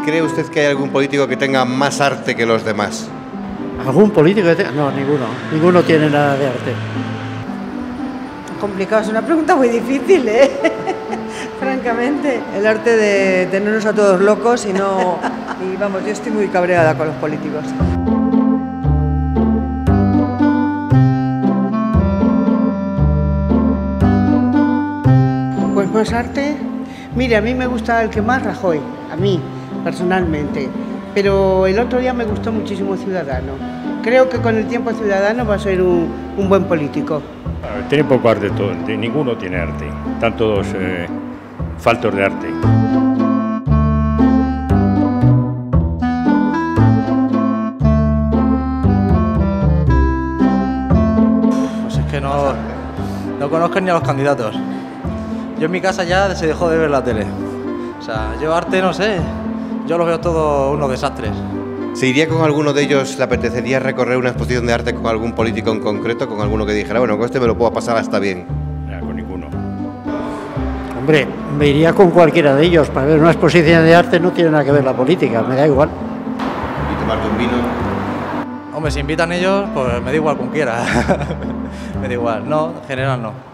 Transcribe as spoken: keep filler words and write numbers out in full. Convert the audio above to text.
¿cree usted que hay algún político que tenga más arte que los demás? ¿Algún político que tenga? No, ninguno. Ninguno tiene nada de arte. Complicado, es una pregunta muy difícil, ¿eh? Francamente. El arte de tenernos a todos locos y no... Y vamos, yo estoy muy cabreada con los políticos. Pues más arte. Mire, a mí me gusta el que más, Rajoy, a mí, personalmente. Pero el otro día me gustó muchísimo Ciudadano. Creo que con el tiempo Ciudadano va a ser un, un buen político. Tiene poco arte, todo, ninguno tiene arte, están todos eh, faltos de arte. Pues es que no, no conozco ni a los candidatos. Yo en mi casa ya se dejó de ver la tele. O sea, yo arte no sé, yo los veo todos unos desastres. ¿Se iría con alguno de ellos, le apetecería recorrer una exposición de arte con algún político en concreto, con alguno que dijera, bueno, con este me lo puedo pasar hasta bien? Ya, con ninguno. Hombre, me iría con cualquiera de ellos. Para ver una exposición de arte no tiene nada que ver la política, me da igual. ¿Y tomarte un vino? Hombre, si invitan ellos, pues me da igual con quiera. Me da igual, no, en general no.